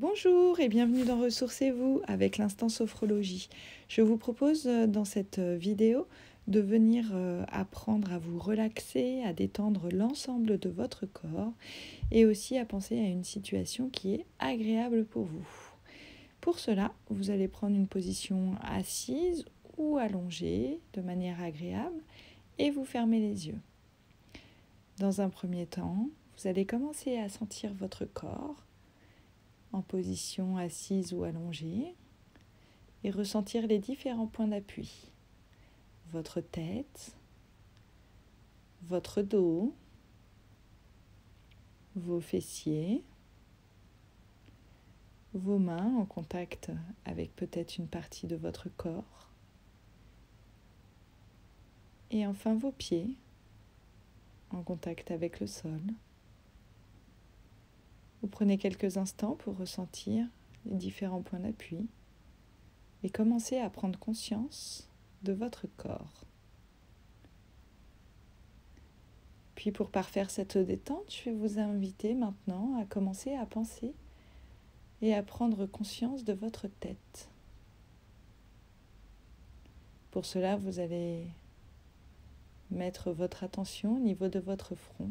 Bonjour et bienvenue dans Ressourcez-vous avec l'instant sophrologie. Je vous propose dans cette vidéo de venir apprendre à vous relaxer, à détendre l'ensemble de votre corps et aussi à penser à une situation qui est agréable pour vous. Pour cela, vous allez prendre une position assise ou allongée de manière agréable et vous fermez les yeux. Dans un premier temps, vous allez commencer à sentir votre corps en position assise ou allongée et ressentir les différents points d'appui. Votre tête, votre dos, vos fessiers, vos mains en contact avec peut-être une partie de votre corps et enfin vos pieds en contact avec le sol. Vous prenez quelques instants pour ressentir les différents points d'appui et commencez à prendre conscience de votre corps. Puis pour parfaire cette détente, je vais vous inviter maintenant à commencer à penser et à prendre conscience de votre tête. Pour cela, vous allez mettre votre attention au niveau de votre front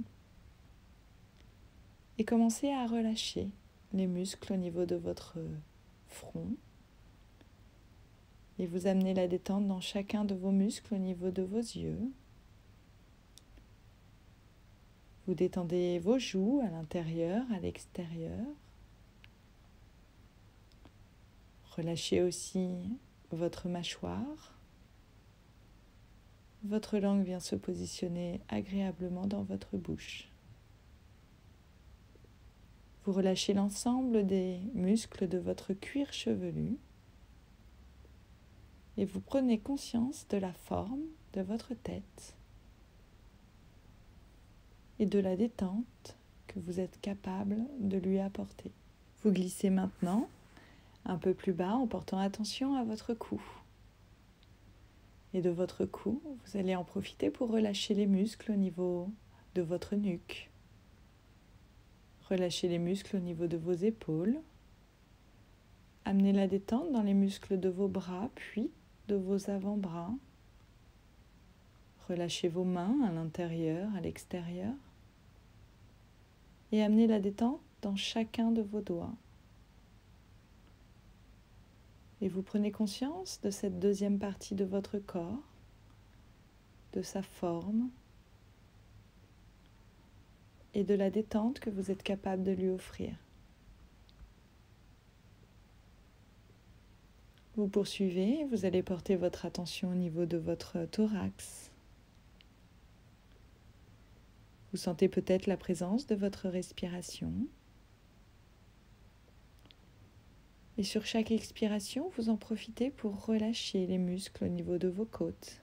et commencer à relâcher les muscles au niveau de votre front et vous amener la détente dans chacun de vos muscles au niveau de vos yeux. Vous détendez vos joues à l'intérieur, à l'extérieur. Relâchez aussi votre mâchoire. Votre langue vient se positionner agréablement dans votre bouche. Vous relâchez l'ensemble des muscles de votre cuir chevelu et vous prenez conscience de la forme de votre tête et de la détente que vous êtes capable de lui apporter. Vous glissez maintenant un peu plus bas en portant attention à votre cou. Et de votre cou, vous allez en profiter pour relâcher les muscles au niveau de votre nuque. Relâchez les muscles au niveau de vos épaules. Amenez la détente dans les muscles de vos bras, puis de vos avant-bras. Relâchez vos mains à l'intérieur, à l'extérieur. Et amenez la détente dans chacun de vos doigts. Et vous prenez conscience de cette deuxième partie de votre corps, de sa forme et de la détente que vous êtes capable de lui offrir. Vous poursuivez, vous allez porter votre attention au niveau de votre thorax. Vous sentez peut-être la présence de votre respiration. Et sur chaque expiration, vous en profitez pour relâcher les muscles au niveau de vos côtes.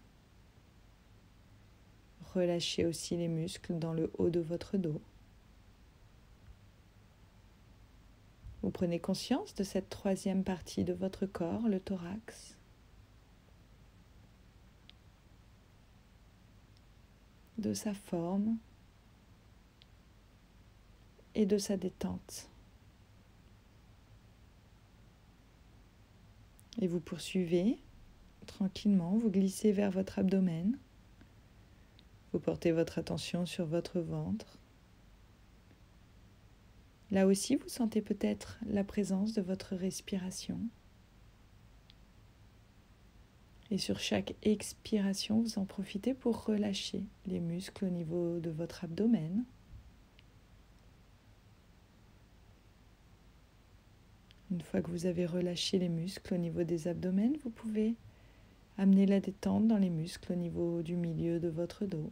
Relâchez aussi les muscles dans le haut de votre dos. Vous prenez conscience de cette troisième partie de votre corps, le thorax. De sa forme et de sa détente. Et vous poursuivez tranquillement, vous glissez vers votre abdomen. Vous portez votre attention sur votre ventre. Là aussi, vous sentez peut-être la présence de votre respiration. Et sur chaque expiration, vous en profitez pour relâcher les muscles au niveau de votre abdomen. Une fois que vous avez relâché les muscles au niveau des abdomens, vous pouvez amener la détente dans les muscles au niveau du milieu de votre dos.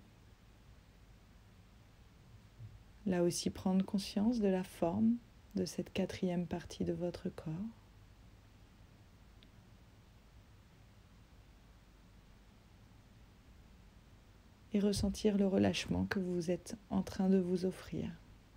Là aussi, prendre conscience de la forme de cette quatrième partie de votre corps. Et ressentir le relâchement que vous êtes en train de vous offrir.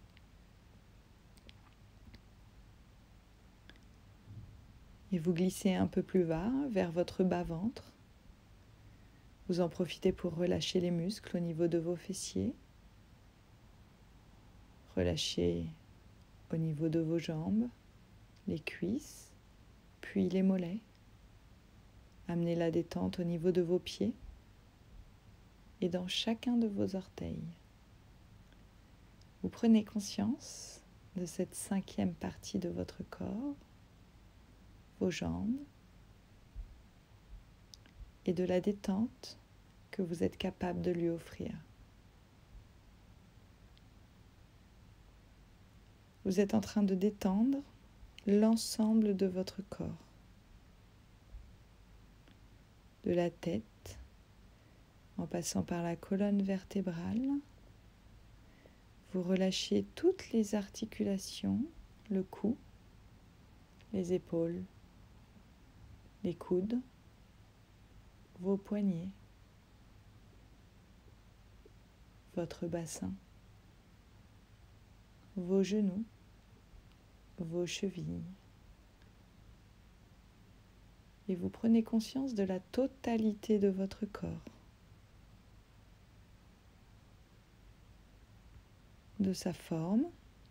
Et vous glissez un peu plus bas vers votre bas-ventre. Vous en profitez pour relâcher les muscles au niveau de vos fessiers. Relâchez au niveau de vos jambes, les cuisses, puis les mollets. Amenez la détente au niveau de vos pieds et dans chacun de vos orteils. Vous prenez conscience de cette 5e partie de votre corps, vos jambes, et de la détente que vous êtes capable de lui offrir. Vous êtes en train de détendre l'ensemble de votre corps, de la tête, en passant par la colonne vertébrale. Vous relâchez toutes les articulations, le cou, les épaules, les coudes, vos poignets, votre bassin, vos genoux, vos chevilles. Et vous prenez conscience de la totalité de votre corps, de sa forme,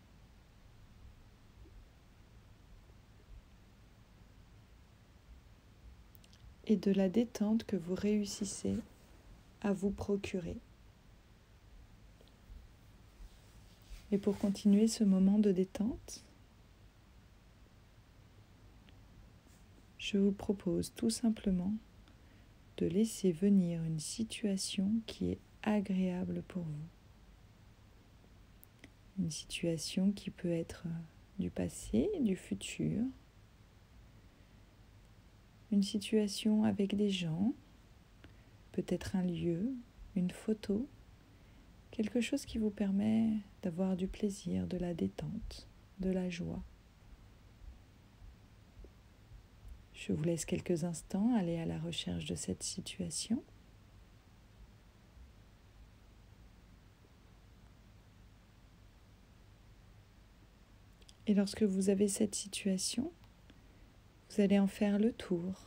et de la détente que vous réussissez à vous procurer. Et pour continuer ce moment de détente, je vous propose tout simplement de laisser venir une situation qui est agréable pour vous. Une situation qui peut être du passé, du futur. Une situation avec des gens, peut-être un lieu, une photo, quelque chose qui vous permet d'avoir du plaisir, de la détente, de la joie. Je vous laisse quelques instants aller à la recherche de cette situation. Et lorsque vous avez cette situation, vous allez en faire le tour.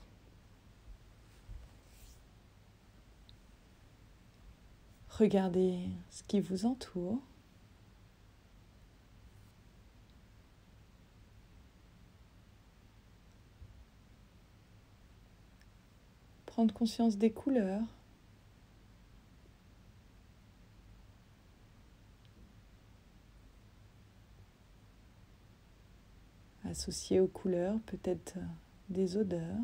Regardez ce qui vous entoure. Prendre conscience des couleurs. Associer aux couleurs peut-être des odeurs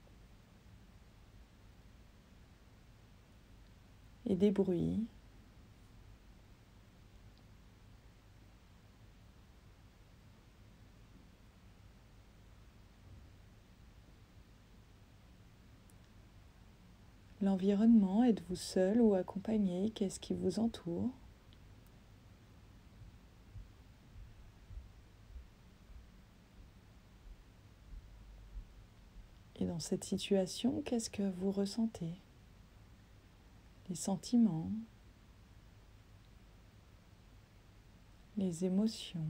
et des bruits. L'environnement, êtes-vous seul ou accompagné? Qu'est-ce qui vous entoure? Et dans cette situation, qu'est-ce que vous ressentez? Les sentiments, les émotions.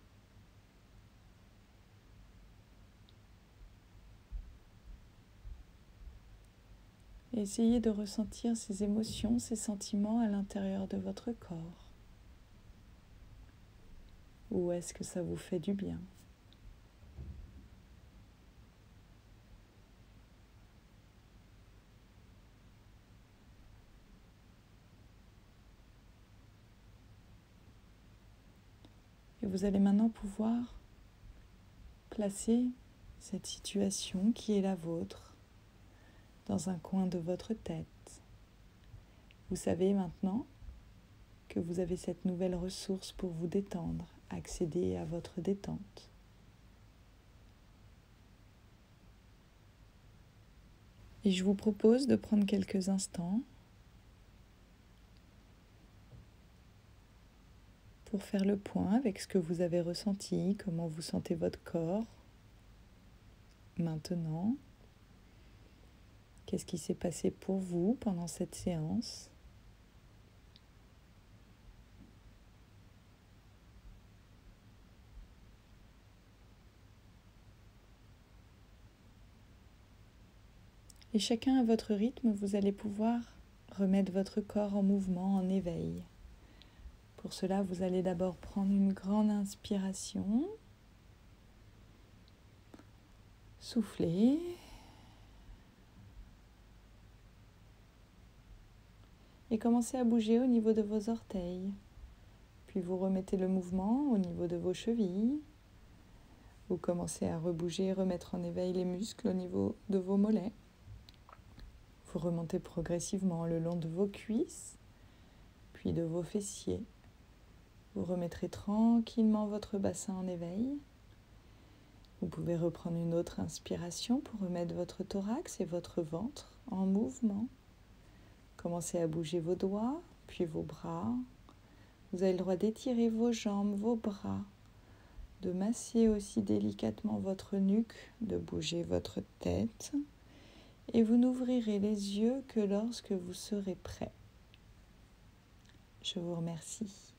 Et essayez de ressentir ces émotions, ces sentiments à l'intérieur de votre corps. Où est-ce que ça vous fait du bien? Et vous allez maintenant pouvoir placer cette situation qui est la vôtre dans un coin de votre tête. Vous savez maintenant que vous avez cette nouvelle ressource pour vous détendre, accéder à votre détente. Et je vous propose de prendre quelques instants pour faire le point avec ce que vous avez ressenti, comment vous sentez votre corps maintenant. Qu'est-ce qui s'est passé pour vous pendant cette séance? Et chacun à votre rythme, vous allez pouvoir remettre votre corps en mouvement, en éveil. Pour cela, vous allez d'abord prendre une grande inspiration. Soufflez. Et commencez à bouger au niveau de vos orteils. Puis vous remettez le mouvement au niveau de vos chevilles. Vous commencez à rebouger, remettre en éveil les muscles au niveau de vos mollets. Vous remontez progressivement le long de vos cuisses, puis de vos fessiers. Vous remettrez tranquillement votre bassin en éveil. Vous pouvez reprendre une autre inspiration pour remettre votre thorax et votre ventre en mouvement. Commencez à bouger vos doigts, puis vos bras. Vous avez le droit d'étirer vos jambes, vos bras, de masser aussi délicatement votre nuque, de bouger votre tête. Et vous n'ouvrirez les yeux que lorsque vous serez prêt. Je vous remercie.